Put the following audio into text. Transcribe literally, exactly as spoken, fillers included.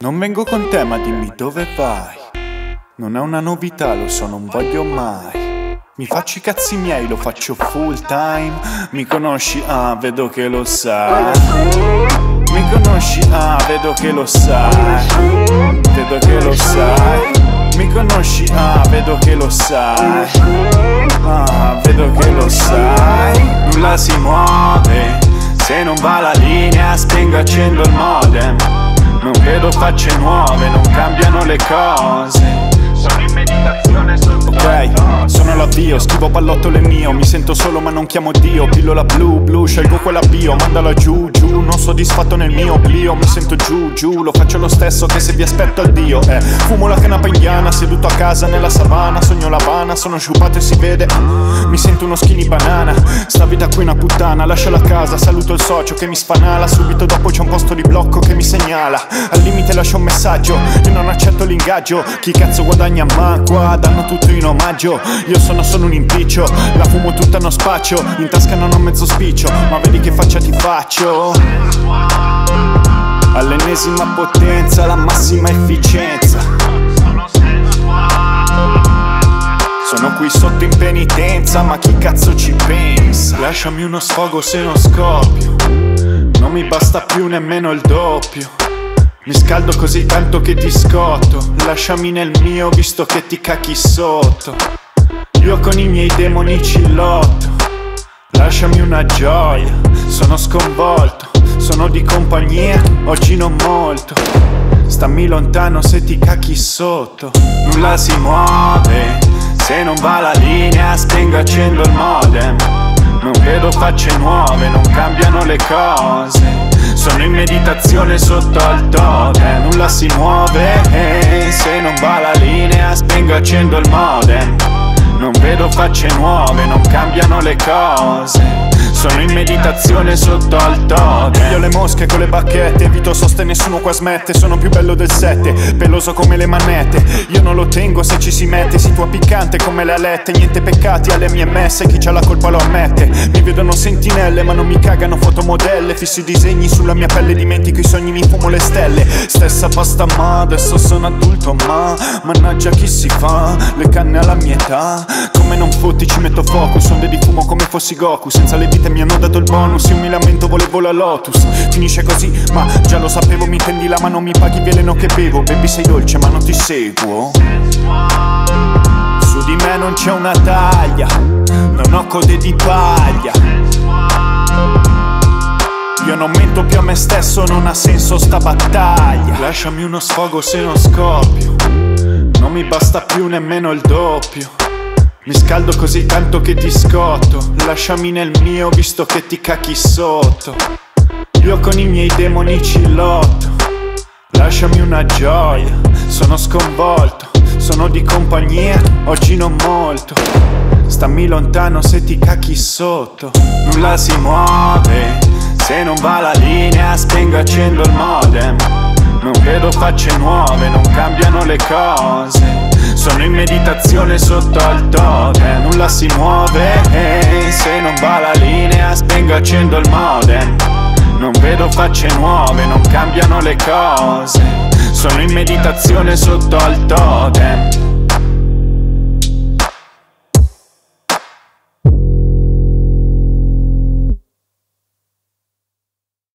Non vengo con te, ma dimmi dove vai. Non è una novità, lo so, non voglio mai. Mi faccio i cazzi miei, lo faccio full time. Mi conosci? Ah, vedo che lo sai. Mi conosci? Ah, vedo che lo sai. Vedo che lo sai. Mi conosci? Ah, vedo che lo sai. Ah, vedo che lo sai. Nulla si muove, se non va la linea spengo e accendo il modem. Non vedo facce nuove, non cambiano le cose. Sono in meditazione sotto. Ok, sono l'avvio, scrivo pallottole mio. Mi sento solo ma non chiamo Dio. Pillola blu, blu, scelgo quella bio. Mandala giù, giù, non soddisfatto nel mio oblio. Mi sento giù, giù, lo faccio lo stesso che se vi aspetto addio. Eh, fumo la canapa indiana, seduto a casa nella savana. Sogno l'Havana, sono sciupato e si vede. Mi sento uno skinny banana. Sta vita qui è una puttana, lascio la casa, saluto il socio che mi sfanala. Subito dopo c'è un posto di blocco che mi segnala. Al limite lascio un messaggio, io non accetto l'ingaggio. Chi cazzo guadagna ma qua danno tutto in omaggio. Io sono solo un impiccio, la fumo tutta non spaccio. In tasca non ho mezzo spiccio, ma vedi che faccia ti faccio. All'ennesima potenza, la massima efficienza. Sono qui sotto in penitenza, ma chi cazzo ci pensa? Lasciami uno sfogo se non scoppio. Non mi basta più nemmeno il doppio. Mi scaldo così tanto che ti scotto. Lasciami nel mio visto che ti cacchi sotto. Io con i miei demoni ci lotto. Lasciami una gioia, sono sconvolto. Sono di compagnia, oggi non molto. Stammi lontano se ti cacchi sotto. Nulla si muove, se non va la linea spengo e accendo il modem. Non vedo facce nuove, non cambiano le cose. Sono in meditazione sotto al totem. Nulla si muove, se non va la linea spengo e accendo il modem. Non vedo facce nuove, non cambiano le cose. Sono in meditazione sotto al totem. Io le mosche con le bacchette, evito soste, nessuno qua smette. Sono più bello del sette, peloso come le manette. Io non lo tengo se ci si mette, si tua piccante come le alette. Niente peccati alle mie messe, chi c'ha la colpa lo ammette. Mi vedono sentinelle ma non mi cagano fotomodelle. Fisso i disegni sulla mia pelle, dimentico i sogni, mi fumo le stelle. Stessa pasta ma adesso sono adulto ma mannaggia chi si fa le canne alla mia età. Come non fotti ci metto focus, onde di fumo come fossi Goku. Senza le vite mi hanno dato il bonus, io mi lamento volevo la Lotus. Finisce così ma già lo sapevo, mi tendi la mano, mi paghi il veleno che bevo. Baby sei dolce ma non ti seguo. Su di me non c'è una taglia, non ho code di paglia. Io non mento più a me stesso, non ha senso sta battaglia. Lasciami uno sfogo se non scoppio. Non mi basta più nemmeno il doppio. Mi scaldo così tanto che ti scotto. Lasciami nel mio visto che ti cacchi sotto. Io con i miei demoni ci lotto. Lasciami una gioia, sono sconvolto. Sono di compagnia, oggi non molto. Stammi lontano se ti cacchi sotto. Nulla si muove, se non va la linea spengo e accendo il modem. Non vedo facce nuove, non cambiano le cose. Sono in meditazione sotto al totem. Nulla si muove, se non va la linea spengo e accendo il modem. Non vedo facce nuove, non cambiano le cose. Sono in meditazione sotto al totem.